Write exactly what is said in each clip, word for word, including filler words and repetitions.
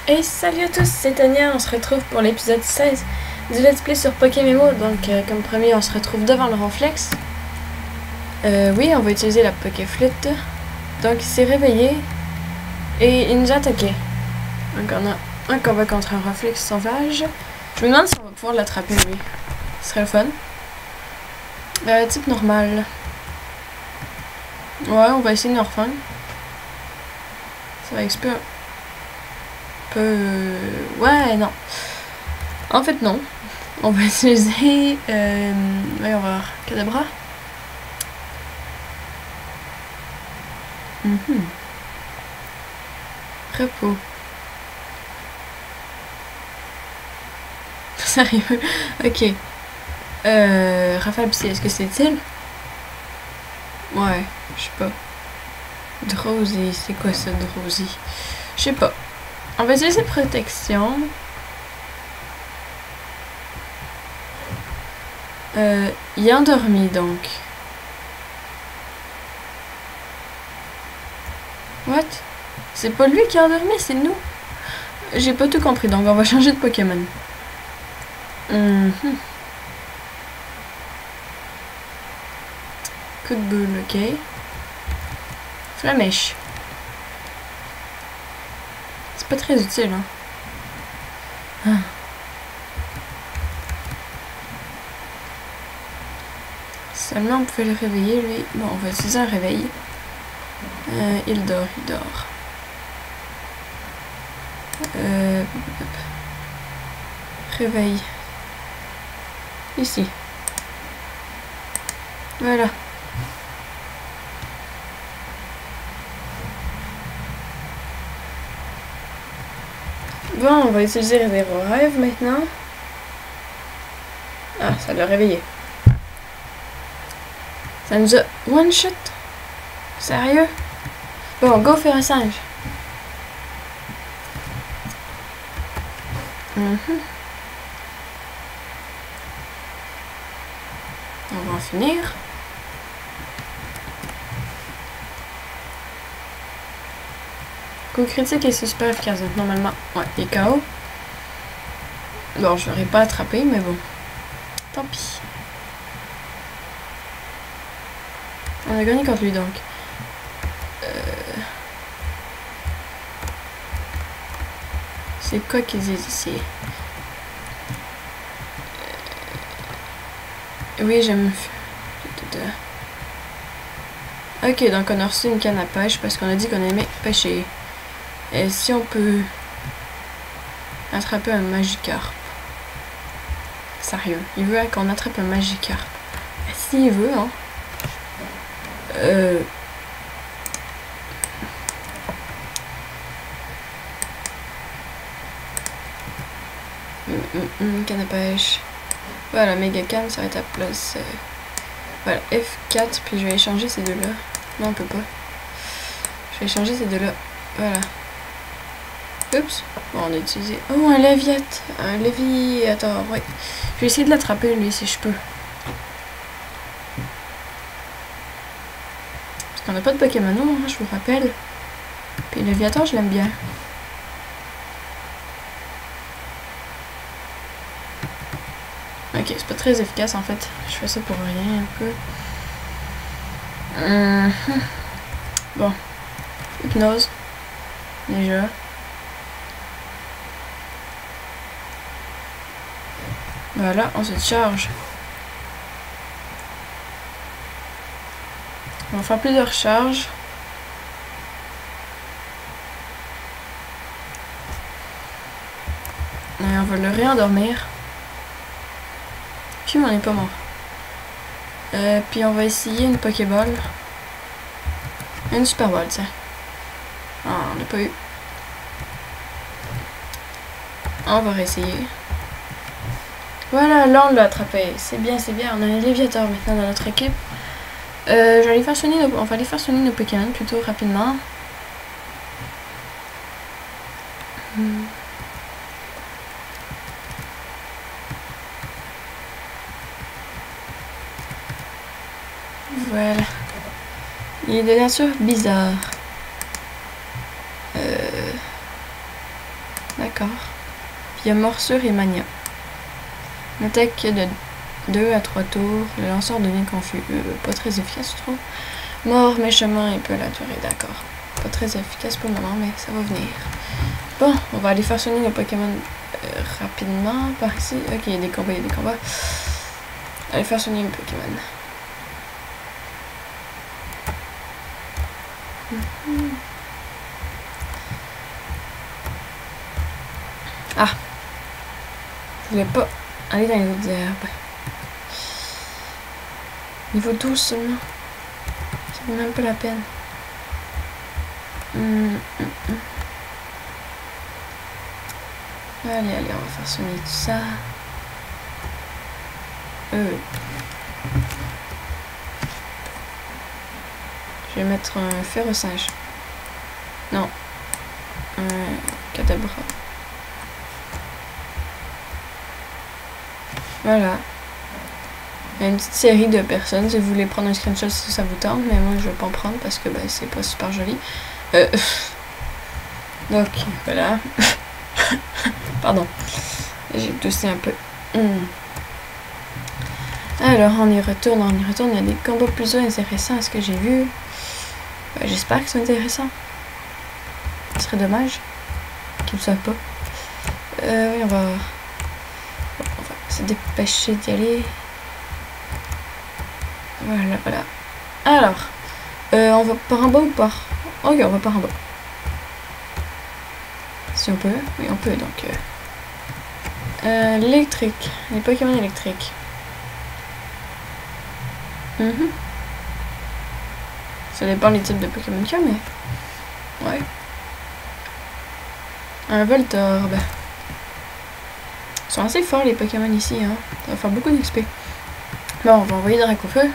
Hey, salut à tous, c'est Tania, on se retrouve pour l'épisode seize du Let's Play sur Pokémon. Donc, euh, comme promis, on se retrouve devant le Ronflex. Euh, oui, on va utiliser la Pokéflûte. Donc, il s'est réveillé et il nous a attaqué. Donc, on a un combat contre un Ronflex sauvage. Je me demande si on va pouvoir l'attraper, lui. Ce serait le fun. Euh, type normal. Ouais, on va essayer de nous refendre. Ça va expliquer un peu... Ouais, non. En fait, non. On va utiliser... Euh... Ouais, on va voir. Cadabra. Mm-hmm. Repos. Sérieux? Ok. Euh... Raphaël Psy, est-ce que c'est utile? Ouais, je sais pas. Drowsy, c'est quoi ça, Drowsy? Je sais pas. On va utiliser protection. Euh, il est endormi donc. What? C'est pas lui qui est endormi, c'est nous. J'ai pas tout compris, donc on va changer de Pokémon. Mm-hmm. Coup de boule, ok. Flamèche. C'est pas très utile, hein. Ah. Seulement on pouvait le réveiller, lui. Bon, on va utiliser un réveil. Euh, il dort, il dort. Euh... Réveil. Ici. Voilà. Bon, on va utiliser Réservoir Rêve maintenant. Ah, ça l'a réveillé. Ça nous a one shot. Sérieux? Bon, go faire un singe. Mm-hmm. On va en finir. Coup critique et c'est super efficace. Donc normalement, ouais, il est K O. Bon, je l'aurais pas attrapé, mais bon. Tant pis. On a gagné contre lui donc. Euh... C'est quoi qu'ils disent ici? Euh... Oui, j'aime. Ok, donc on a reçu une canne à pêche parce qu'on a dit qu'on aimait pêcher. Et si on peut attraper un Magikarp? Sérieux, il veut qu'on attrape un Magikarp. Ben, s'il veut, hein. Euh... Hum, hum, hum, canne à pêche. Voilà, méga canne, ça va être à place. Euh... Voilà, F quatre, puis je vais échanger ces deux-là. Non, on peut pas. Je vais échanger ces deux-là. Voilà. Oups. Bon, on a utilisé... Oh, un Léviat. Un Léviator, ouais. Je vais essayer de l'attraper, lui, si je peux. Parce qu'on n'a pas de Pokémon, hein, je vous rappelle. Puis le Léviator, je l'aime bien. Ok, c'est pas très efficace, en fait. Je fais ça pour rien, un peu. Hum. Bon. Hypnose. Déjà. Voilà, on se charge. On va faire plusieurs charges. Et on va le réendormir. Puis on n'est pas mort. Euh, puis on va essayer une Pokéball. Une Super Ball, tiens. Ah, on n'a pas eu. On va réessayer. Voilà, là on l'a attrapé. C'est bien, c'est bien. On a un Léviator maintenant dans notre équipe. Euh, je vais aller faire sonner nos... On va aller faire sonner nos Pokémon plutôt rapidement. Hmm. Voilà. Il est de nature bizarre. Euh... d'accord. Puis il y a Morsure et Mania. Une attaque de deux à trois tours. Le lanceur devient confus. Euh, pas très efficace, je trouve. Mort méchamment et peu à la durée, d'accord. Pas très efficace pour le moment, mais ça va venir. Bon, on va aller faire soigner nos Pokémon euh, rapidement par ici. Ok, il y a des combats, il y a des combats. Allez faire soigner nos Pokémon. Mm-hmm. Ah! Je voulais pas aller dans les autres herbes. Niveau douze seulement. Ça vaut même pas la peine. Mm, mm, mm. Allez, allez, on va faire soigner tout ça. Euh. Je vais mettre un Ferrosinge. Non. Un Kadabra. Voilà. Il y a une petite série de personnes. Si vous voulez prendre un screenshot si ça vous tente, mais moi je vais pas en prendre parce que ben, c'est pas super joli. Euh. Donc voilà. Pardon. J'ai toussé un peu. Mm. Alors on y retourne, on y retourne. Il y a des combats plutôt intéressants à ce que j'ai vu. Ben, J'espère qu'ils sont intéressants. Ce serait dommage qu'ils ne soient pas. Euh, oui, on va... on va se dépêcher d'y aller. Voilà, voilà. Alors, euh, on va par en bas ou par... Ok, on va par en bas. Si on peut. Oui, on peut, donc... Euh... Euh, l'électrique. Les Pokémon électriques. Mm-hmm. Ça dépend des types de Pokémon qu'il y a, mais... Ouais. Un Voltorb. Ils sont assez forts, les Pokémon ici, hein. Ça va faire beaucoup d'X P. Bon, on va envoyer Dracofeu.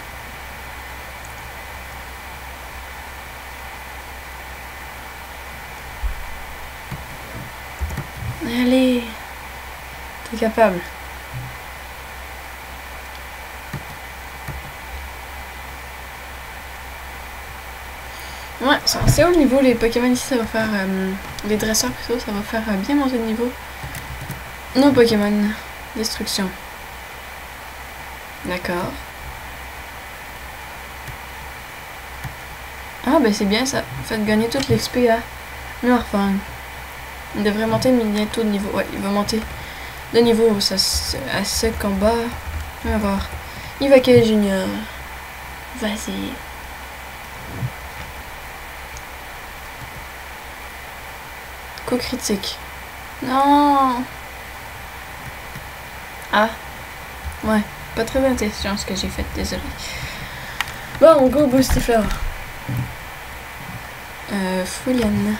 Allez. T'es capable. Ouais, c'est assez haut le niveau, les Pokémon ici, ça va faire... Euh, les dresseurs plutôt, ça va faire euh, bien monter de niveau. Non, Pokémon. Destruction. D'accord. Ah, ben c'est bien ça. Faites gagner toute l'X P à Noirfang. Il devrait monter bientôt de niveau. Ouais, il va monter de niveau ça, à ce combat. On va voir. Il va quel Junior. Vas-y. Coup critique. Non. Ah. Ouais. Pas très intelligent ce que j'ai fait, désolé. Bon, go Boostifleur. Euh, Fouliane.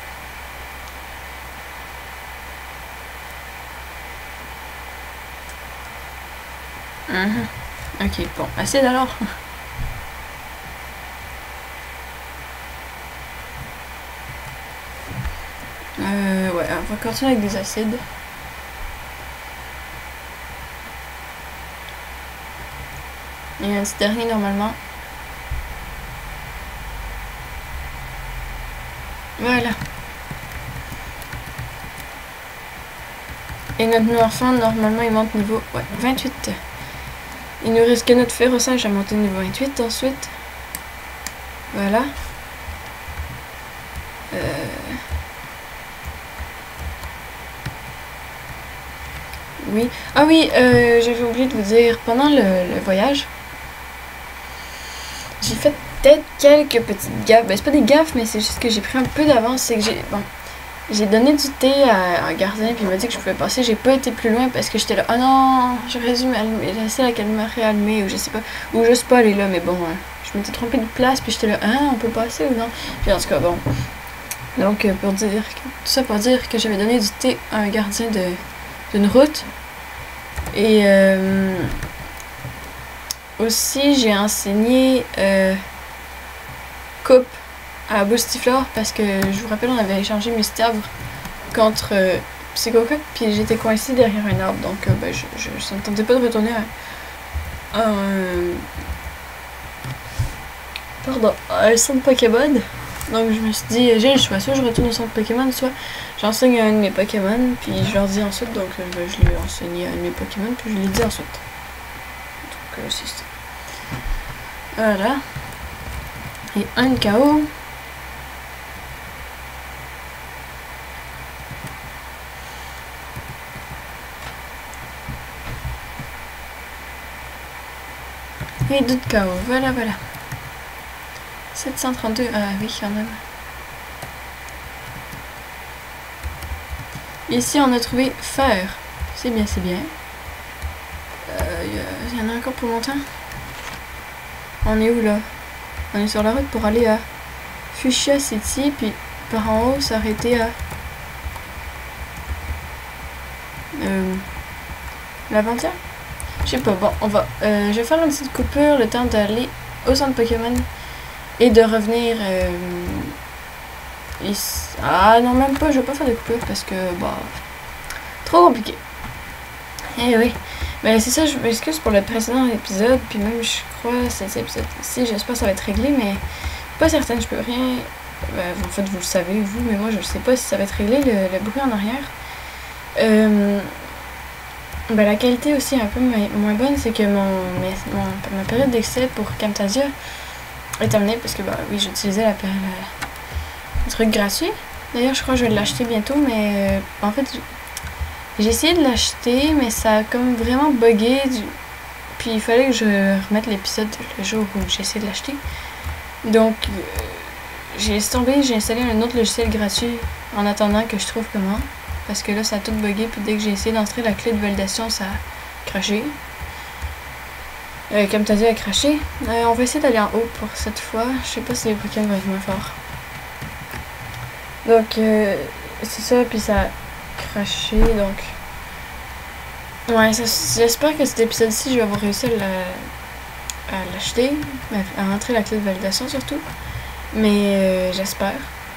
Uh-huh. Ok, bon, assez d'alors. Euh, ouais, on va continuer avec des acides. Il y a un petit dernier normalement. Voilà. Et notre Noirfang, normalement, il monte niveau ouais, vingt-huit. Il nous reste que notre Ferrosinge à monter niveau vingt-huit ensuite. Voilà. Euh... Oui. Ah oui, euh, j'avais oublié de vous dire, pendant le, le voyage, j'ai fait peut-être quelques petites gaffes. Ben, c'est pas des gaffes, mais c'est juste que j'ai pris un peu d'avance. C'est que j'ai... Bon, j'ai donné du thé à un gardien, puis il m'a dit que je pouvais passer. J'ai pas été plus loin parce que j'étais là. Oh non, j'aurais dû laisser la caméra réallumer, ou je sais pas. Ou juste pas aller là, mais bon, hein, je m'étais trompée de place, puis j'étais là. Ah, on peut passer ou non? Puis en tout cas, bon. Donc, pour dire... Tout ça pour dire que j'avais donné du thé à un gardien de d'une route. Et euh, aussi, j'ai enseigné euh, coupe à Boostifleur parce que je vous rappelle, on avait échangé mes stabres contre euh, Psychocoque, puis j'étais coincée derrière un arbre, donc euh, ben, je, je, ça ne me tentait pas de retourner à, à un... Pardon, à un centre Pokémon. Donc je me suis dit, j'ai le choix, soit je retourne au centre Pokémon, soit j'enseigne à un de mes Pokémon, puis je leur dis ensuite, donc euh, ben, je lui ai enseigné à un de mes Pokémon, puis je lui ai dit ensuite. Donc euh, c'est ça. Voilà. Et un K O. Et deux de K O, voilà, voilà. sept cent trente-deux, ah oui, quand même. Ici, on a trouvé fer. C'est bien, c'est bien. Il euh, y, y en a encore pour longtemps. On est où, là? On est sur la route pour aller à Fuchsia City, puis par en haut, s'arrêter à... Euh... L'Aventure? Je sais pas, bon, on va... Euh, je vais faire une petite coupure, le temps d'aller au centre Pokémon et de revenir... Euh, ici. Ah non, même pas, je vais pas faire de coupure parce que, bah... Trop compliqué. Eh oui. Mais c'est ça, je m'excuse pour le précédent épisode, puis même, je crois, cet épisode-ci, j'espère que ça va être réglé, mais pas certaine, je peux rien... Ben, en fait, vous le savez, vous, mais moi, je sais pas si ça va être réglé, le, le bruit en arrière. Euh... Ben, la qualité aussi est un peu moins bonne, c'est que mon, mes, mon ma période d'essai pour Camtasia est terminée parce que, bah oui, j'utilisais la, la, le truc gratuit. D'ailleurs, je crois que je vais l'acheter bientôt, mais euh, en fait, j'ai essayé de l'acheter, mais ça a comme vraiment bugué. Du... Puis il fallait que je remette l'épisode le jour où j'ai essayé de l'acheter. Donc, euh, j'ai laissé tomber, j'ai installé un autre logiciel gratuit en attendant que je trouve comment. Parce que là, ça a tout bugué, puis dès que j'ai essayé d'entrer la clé de validation, ça a craché. Euh, Camtasia a craché. Euh, on va essayer d'aller en haut pour cette fois. Je sais pas si les Pokémon vont être moins forts. Donc, euh, c'est ça, puis ça a craché, donc... Ouais, j'espère que cet épisode-ci, je vais avoir réussi à l'acheter, à, à entrer la clé de validation surtout. Mais euh, j'espère.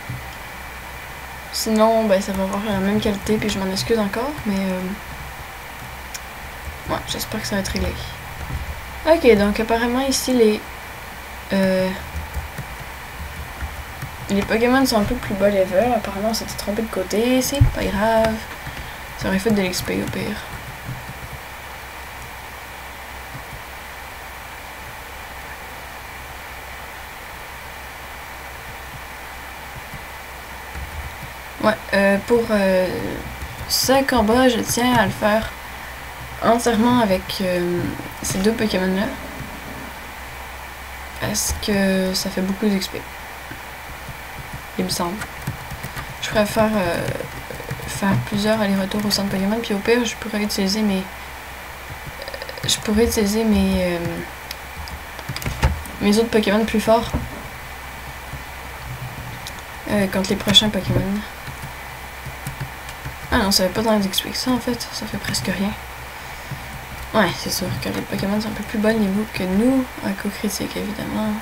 Sinon, ben, ça va avoir la même qualité, puis je m'en excuse encore, mais... Euh... Ouais, j'espère que ça va être réglé. Ok, donc apparemment ici, les... Euh... Les Pokémon sont un peu plus bas level. Apparemment, on s'était trompé de côté. C'est pas grave. Ça aurait fait de l'X P au pire. Ouais, euh, pour euh, ce combat, je tiens à le faire entièrement avec euh, ces deux Pokémon-là. Parce que ça fait beaucoup d'X P. Il me semble. Je préfère euh, faire plusieurs allers-retours au centre Pokémon, puis au pire, je pourrais utiliser mes... Euh, je pourrais utiliser mes... Euh, mes autres Pokémon plus forts. Euh, contre les prochains Pokémon. Ah non, ça fait pas tant d'X P que ça en fait, ça fait presque rien. Ouais, c'est sûr que les Pokémon sont un peu plus bas niveau que nous, à coup critique évidemment.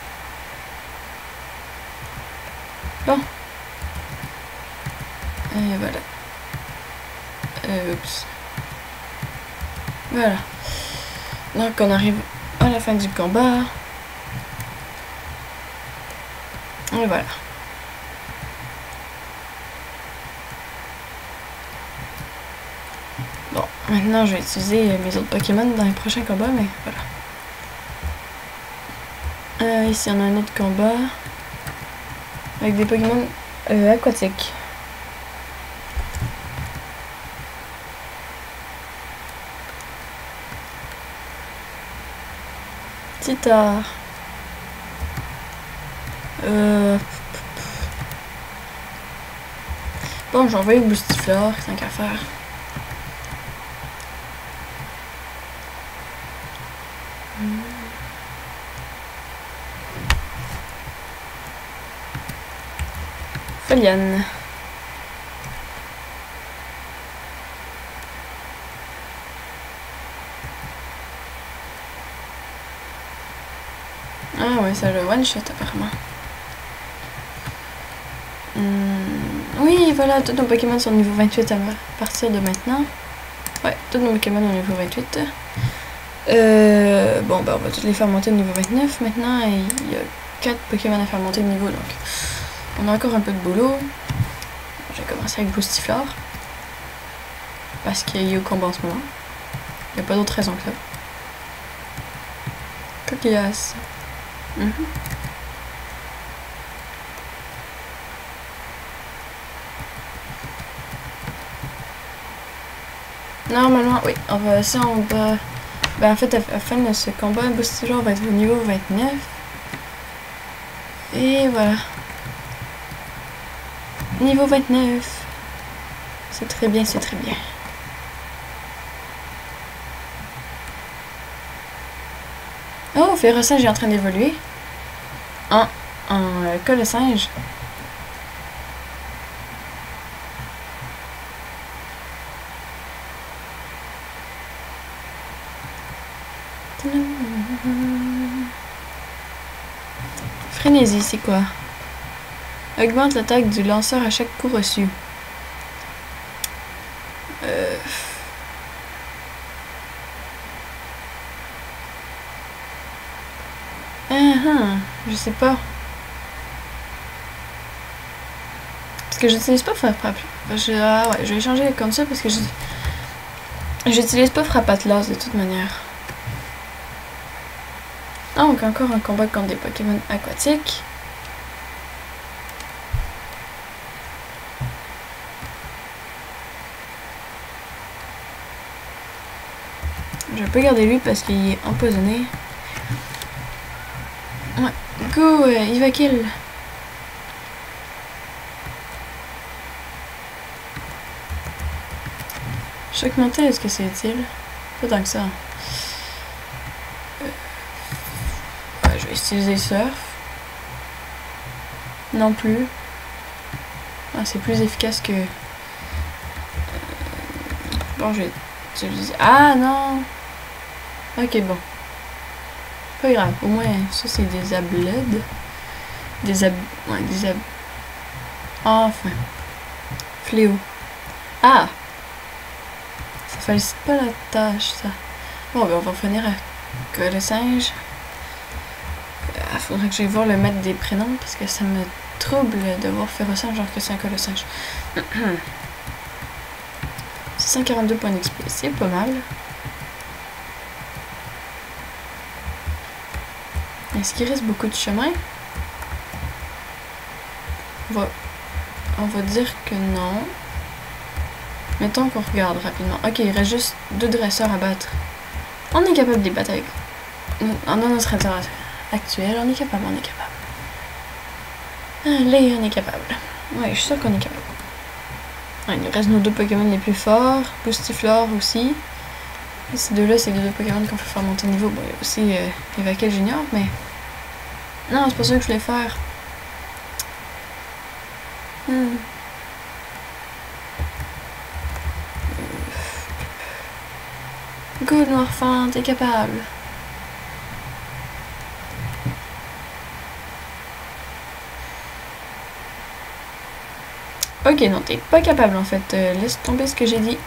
Bon. Et voilà. Euh, oups. Voilà. Donc on arrive à la fin du combat. Et voilà. Bon, maintenant je vais utiliser mes autres Pokémon dans les prochains combats, mais voilà. Euh, ici on a un autre combat. Avec des Pokémon euh, aquatiques. Titar. Euh... Bon, j'ai envoyé Boostiflore, tant qu'à faire. Hmm. Foliane. Ah ouais, ça le one shot apparemment. Hum, oui, voilà, tous nos Pokémon sont au niveau vingt-huit à partir de maintenant. Ouais, tous nos Pokémon au niveau vingt-huit. Euh, bon, bah on va tous les faire monter au niveau vingt-neuf maintenant. Et il y a quatre Pokémon à faire monter de niveau donc. on a encore un peu de boulot. Je vais commencer avec Boostiflore. Parce qu'il est au combat en ce moment. Il n'y a pas d'autre raison que ça. Coquillasse. Mm-hmm. Normalement, oui, on va, ça on va... Ben en fait, à la fin de ce combat, Boostiflore va être au niveau vingt-neuf. Et voilà. Niveau vingt-neuf. C'est très bien, c'est très bien. Oh, Ferrosinge est en train d'évoluer. En, en euh, Colossinge. Frénésie, c'est quoi? Augmente l'attaque du lanceur à chaque coup reçu. Euh... Uh -huh, je sais pas. Parce que j'utilise pas frappe. Je, ah ouais, je vais changer comme ça parce que je j'utilise pas frappe Atlas de toute manière. Ah, donc encore un combat contre des Pokémon aquatiques. Je vais pas garder lui parce qu'il est empoisonné. Ouais, go, euh, il va kill. Choc mental, est-ce que c'est utile? Pas tant que ça. Euh... Ouais, je vais utiliser surf. Non plus. Ah, c'est plus efficace que... Euh... Bon, je vais utiliser... Ah, non! Ok, bon. Pas grave. Au moins, ça, c'est des abled. Des ab... Ouais, des ab... Enfin. Fléau. Ah! Ça facilite pas la tâche, ça. Bon, ben, on va finir à Colossinge. Il faudrait que j'aille voir le maître des prénoms, parce que ça me trouble de voir Ferrosinge genre que c'est un Colossinge. six cent quarante-deux points d'X P, c'est pas mal. Est-ce qu'il reste beaucoup de chemin? On va, on va dire que non. Mettons qu'on regarde rapidement. Ok, il reste juste deux dresseurs à battre. On est capable de les battre avec... En notre état actuel, on est capable, on est capable. Allez, on est capable. Ouais, je suis sûre qu'on est capable. Ouais, il nous reste nos deux Pokémon les plus forts. Boostiflore aussi. Et ces deux-là, c'est les deux Pokémon qu'on fait faire monter de niveau. Bon, il y a aussi euh, Evaquel Junior, mais... Non, c'est pas ça que je voulais faire. Hmm. Good, Noirfant, t'es capable. Ok, non, t'es pas capable en fait. Euh, laisse tomber ce que j'ai dit.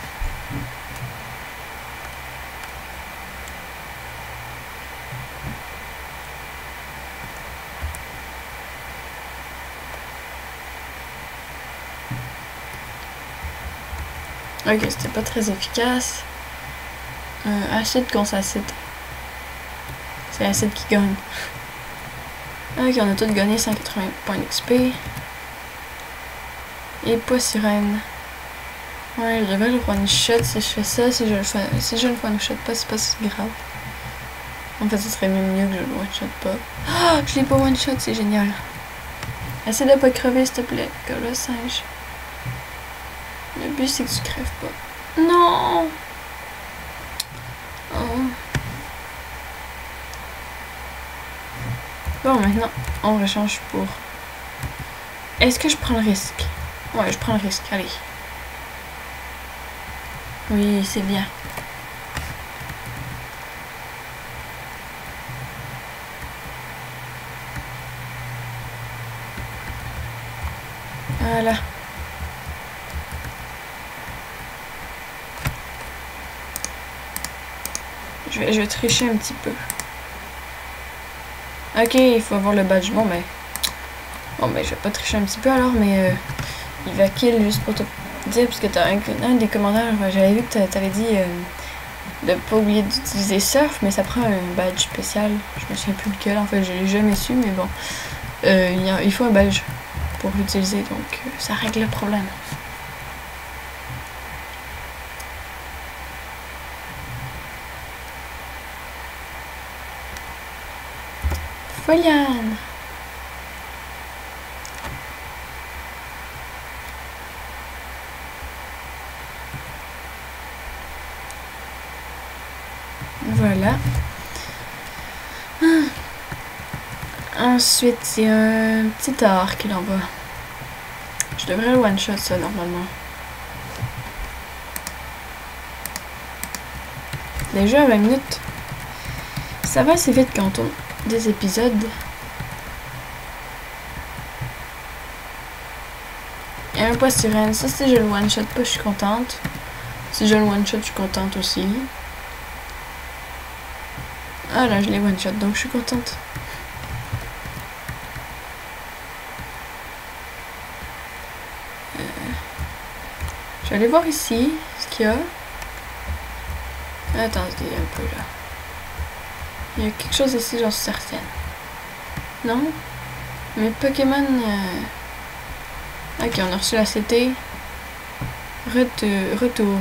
Ok, c'était pas très efficace. Euh, acide contre acide. C'est l'acide qui gagne. Ok, on a tous gagné cent quatre-vingts points d'X P. Et pas sirène. Ouais, je devrais le one-shot si je fais ça. Si je le fais, si je le one-shot pas, c'est pas si grave. En fait, ce serait même mieux que je le one-shot pas. Ah, oh, je l'ai pas one-shot, c'est génial. Essaie de pas crever, s'il te plaît, Colossinge. Le but, c'est que tu crèves pas. Non! Oh. Bon, maintenant, on rechange pour... Est-ce que je prends le risque? Ouais, je prends le risque, allez. Oui, c'est bien. Voilà. Je vais, je vais tricher un petit peu. Ok, il faut avoir le badge. Bon, ben... Bon, ben, je vais pas tricher un petit peu alors, mais euh, il va kill juste pour te dire, parce que t'as un, un des commentaires, j'avais vu que t'avais dit euh, de pas oublier d'utiliser surf, mais ça prend un badge spécial. Je me souviens plus lequel, en fait, je l'ai jamais su, mais bon. Euh, il, y a, il faut un badge pour l'utiliser, donc euh, ça règle le problème. Foliane! Voilà. Ah. Ensuite, il y a un petit arc là en bas. Je devrais le one-shot ça normalement. Déjà vingt minutes. Ça va assez vite quand on tourne des épisodes. Il y a un poids sirène. Ça, si je le one-shot pas, je suis contente. Si je le one-shot, je suis contente aussi. Ah là, je l'ai one-shot, donc je suis contente. Euh, je vais aller voir ici ce qu'il y a. Attendez un peu là. Il y a quelque chose ici, j'en suis certaine. Non? Mais Pokémon... Euh... Ok, on a reçu la C T. Retour. Retour.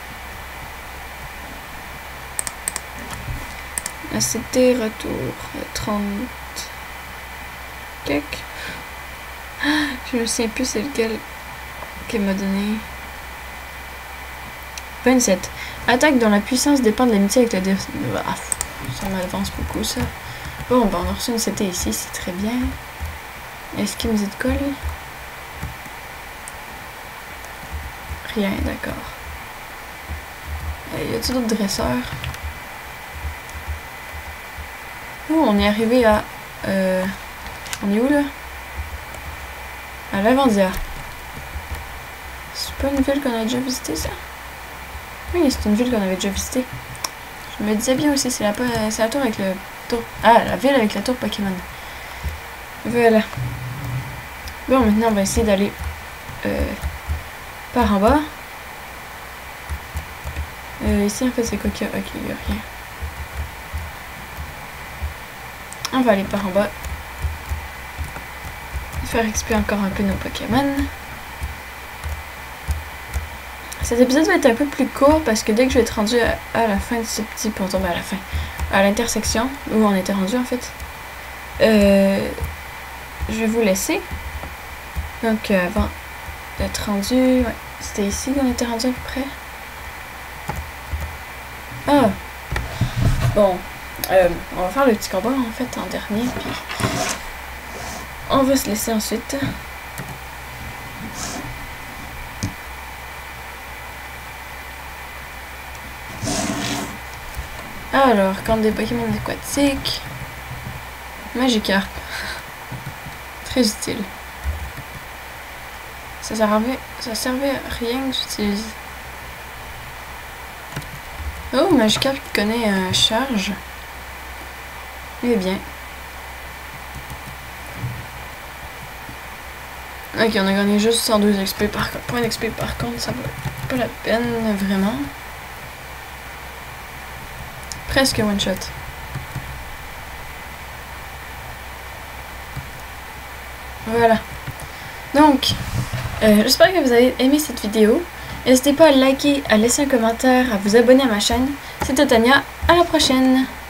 La C T, retour. trente... Quelques. Je me souviens plus c'est lequel qu'elle m'a donné. vingt-sept. Attaque dont la puissance dépend de l'amitié avec la dé... Ah, ça m'avance beaucoup ça. Bon, ben on a reçu une C T ici, c'est très bien. Est-ce qu'il me dit de quoi lui? Rien, d'accord. Euh, y a-t-il d'autres dresseurs? Oh, on est arrivé à... Euh, on est où là? À Lavandia. C'est pas une ville qu'on a déjà visitée ça? Oui, c'est une ville qu'on avait déjà visitée. Je me disais bien aussi, c'est la, la tour avec le tour... Ah, la ville avec la tour Pokémon. Voilà. Bon, maintenant, on va essayer d'aller euh, par en bas. Euh, ici, en fait, c'est quoi qu'il y a? Ok, il n'y a rien. On va aller par en bas. Faire expirer encore un peu nos Pokémon. Cet épisode va être un peu plus court parce que dès que je vais être rendu à, à la fin de ce petit ponton, ben à la fin, à l'intersection où on était rendu en fait, euh, je vais vous laisser. Donc euh, avant d'être rendu, ouais, c'était ici qu'on était rendu à peu près. Ah, bon, euh, on va faire le petit combat en fait en dernier, puis on va se laisser ensuite. Alors, quand des Pokémon aquatiques, Magikarp, très utile. Ça servait, ça servait à rien que j'utilise. Oh, Magikarp qui connaît un euh, charge. Eh bien. Ok, on a gagné juste cent deux X P par point d'X P par contre, ça vaut pas la peine vraiment. Presque one shot. Voilà. Donc, euh, j'espère que vous avez aimé cette vidéo. N'hésitez pas à liker, à laisser un commentaire, à vous abonner à ma chaîne. C'était Tania, à la prochaine!